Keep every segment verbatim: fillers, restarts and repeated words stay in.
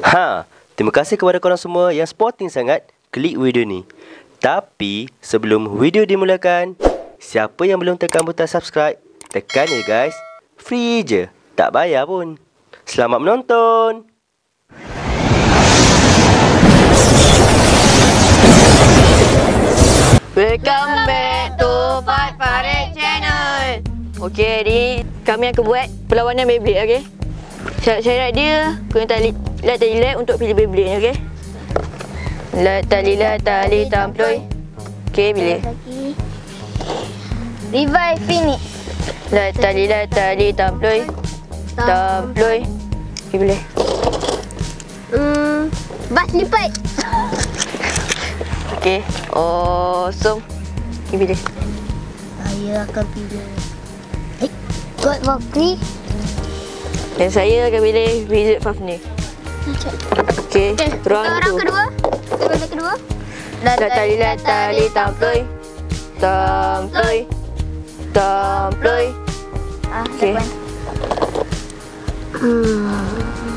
Ha, terima kasih kepada korang semua yang sporting sangat klik video ni. Tapi sebelum video dimulakan, siapa yang belum tekan butang subscribe, tekan ya guys. Free je, tak bayar pun. Selamat menonton. Welcome back to Fat Farid Channel. Okey, ni kami akan buat perlawanan Beyblade, okey. Syarat-syarat dia, kena tali lat tali lat untuk pilih Beyblade, okey. Lat tali lat tali tamploy. Okey, pilih. Revive Phoenix. Lat tali lat tali tamploy. Tamploy. Okey, pilih. Hmm, bas lipat. Okey, awesome. Okey, pilih. Saya akan pilih eh, God Valkyrie. Dan saya akan pilih Wizard Fafnir. Okey, Okay, round orang tu. kedua. Orang kedua. Lat tali lat tali tamploy. Tamploy. Tamploy. Ah, Okey. depan. Hmm.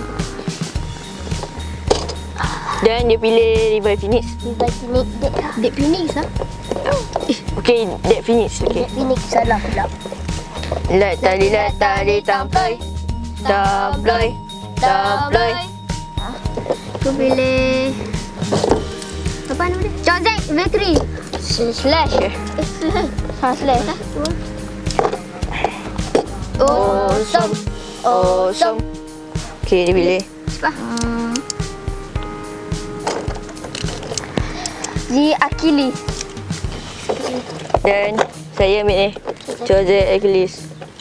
Dan dia pilih Revive Phoenix. Revive Phoenix. Dead, Dead Phoenix lah. Okey, Dead Phoenix. Okey. Dead Phoenix salah pula. Lat tali lat tali tamploy. Tamploy. Tamploy. Aku pilih apa nama dia? Joseph Valkyrie. Slash. Okey. Eh, slash. Ha, slash lah. Awesome. Awesome. Okey, dia pilih. Cepat. Hmm. Di Achilles. Dan saya ambil ni. Joseph Achilles.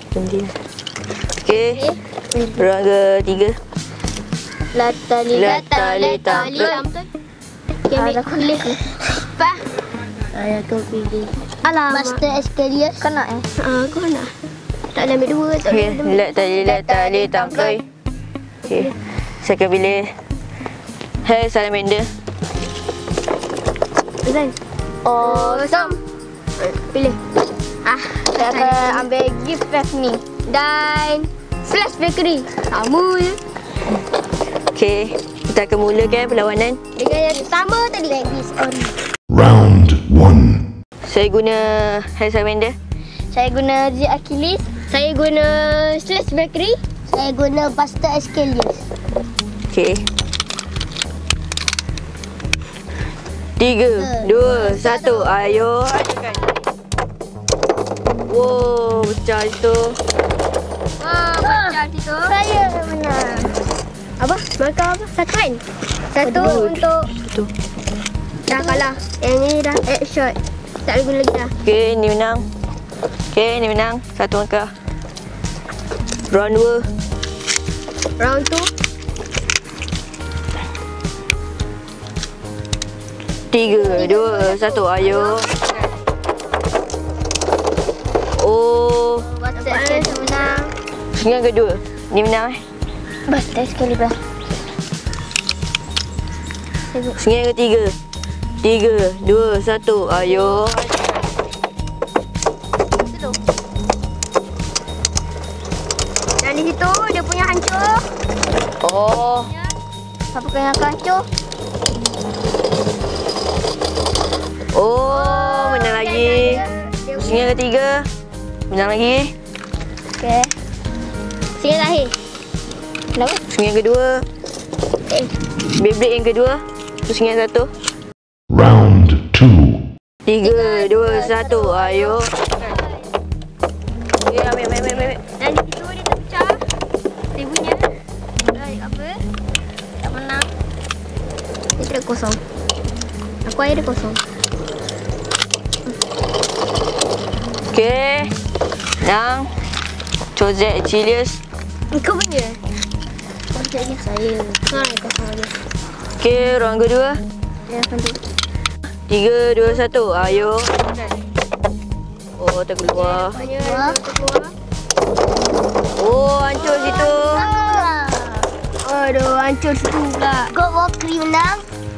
Okey. Round ketiga. Lat tali Lat tali tamploy. Okay, ambil aku pilih. Cepat. Saya akan pilih. Alamak. Master Escalius. Kau nak eh? Haa, kau nak. Tak boleh ambil dua. Tak Okey, boleh ambil. lat tali lat tali tamploy. Okey. Saya akan pilih Hair Salamander. Design. Awesome. Pilih. Ah, saya akan ambil gift pack ni. Dan Flash Bakery. Sama je. Okey, kita akan mulakan perlawanan. Dengan yang sama tadi. Legis on. Round one. Saya guna Hair Salamander. Saya guna Z Achilles. Saya guna Slash Bakery. Saya guna Buster Escalius. Okey. Tiga, dua, satu. Ayo, ajukan. Wow, pecah itu. Wah, pecah situ. Saya menang. Apa? Markah apa? Satu kan? Satu Aduh. untuk... Satu. Dah kalah. Yang ni dah eight shot. Tak boleh guna lagi dah. Okey, ni menang. Okey, ni menang. Satu angka. Round dua. Round two. Tiga, dua, satu. Ayo. Oh, Buster Escalius menang. yang kedua. Ni menang eh. Buster Escalius. Yang ketiga. Tiga, dua, satu. Ayo. Dan di situ dia punya hancur. Oh, Apa yang akan hancur? oh, menang lagi. Dia Pusing yang ketiga. Menang lagi. Okey. Sini lahir. Kenapa? Pusing yang kedua. Eh, Beyblade yang kedua. Pusing yang satu. Round two. Tiga, dua, satu. Ayo. Okay, ambil, ambil, ambil, ambil. dan di situ dia terpecah. Dia punya. Baik, apa? Tak menang. Dia tidak kosong. Aku air dia kosong. Okay. Menang. Joseph Achilles. Kau punya? Kau jadi saya. Ha, dia kosong lagi. Okay, round kedua. Dia akan tu. Tiga, dua, satu. Ayo. Oh, terkeluar. Keluar. Keluar. Oh, hancur situ. Aduh, hancur situ pula. God Valkyrie menang.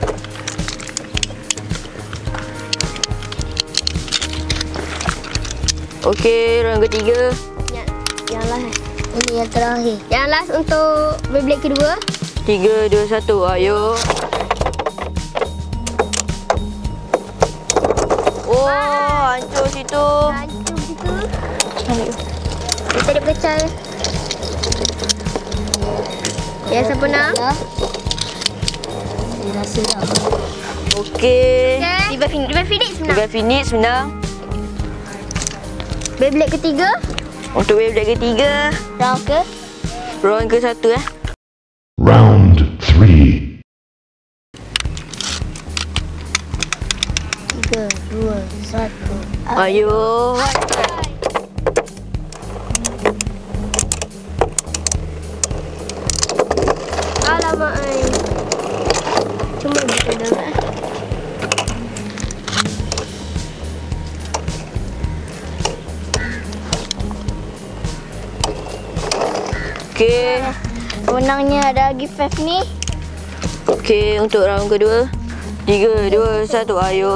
Okay, round ketiga. Yang, yang last. Ini yang terakhir. Yang last untuk Beyblade kedua. Tiga, dua, satu. Ayo. Oh, hancur situ. Hancur situ. Ambil. Dia tadi pecah. Ya, siapa nak? Saya rasa dah. Okey. Okay. Tiba Phoenix. Tiba Phoenix menang. Tiba Phoenix menang. Beyblade ketiga. Untuk Beyblade ketiga. Round ke? Round ke satu eh. Round three. Tiga, dua, satu. Ayo. Alamak. Ay. Cuma kita dah. Okey. Menangnya ada gift ni. Okey, untuk round kedua. Tiga, dua, satu. Ayo.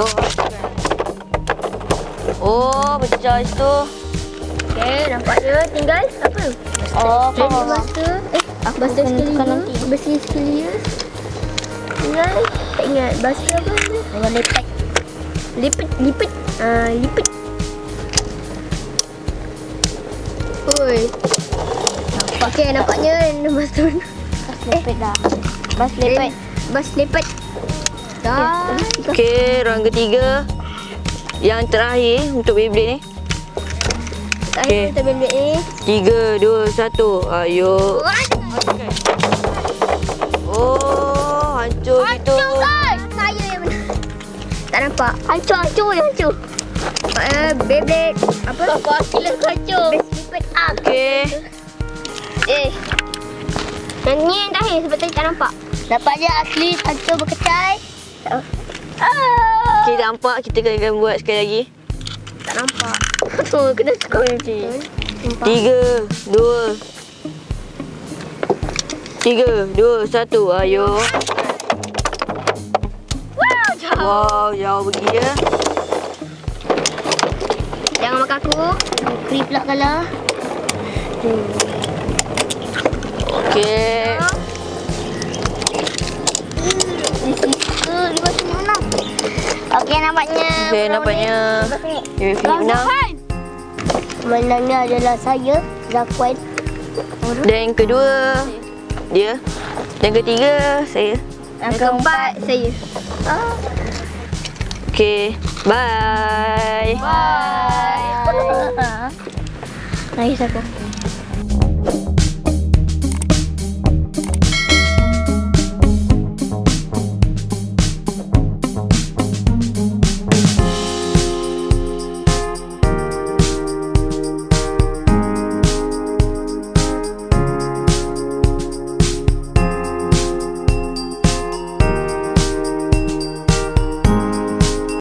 Oh, pecah situ. Okey, nampaknya tinggal apa? Oh, Jadi buster. Eh, buster sekali nanti. Buster sekali ya. Tinggal. Tak ingat buster apa ni? Dengan lepek. Lipet, lipet. Ah, lipet. Oi. Okey, nampaknya buster. Bas lepek dah. Bas lepek. Bas lepet. Dah. Okey, round ketiga. Yang terakhir untuk Beyblade ni. Okey, kita bebek ni. Tiga, dua, satu. Ayo. Oh, hancur situ. Hancur guys. Saya yang menang. Tak nampak. Hancur, hancur, hancur. Uh, Beyblade. Apa? Apa kila hancur. Best lipet up. Okey. Eh. Yang ni yang terakhir sebab tadi tak nampak. Nampaknya asli hancur berkecai. Ah. Okey, nampak kita kena buat sekali lagi. Tak nampak. Oh, kena skor nanti. Tiga, dua. Tiga, dua, satu. Ayo. Wow, jauh. Wow, jauh pergi ya. Jangan makan aku. Kri pula kalah. Okey. Di situ lima semua enam. Okey, nampaknya. Okey, nampaknya Beyblade menang. Menangnya adalah saya, Zakwan. Dan yang kedua dia. Dan ketiga saya. Yang keempat saya. Okey. Bye. Bye. Nangis aku.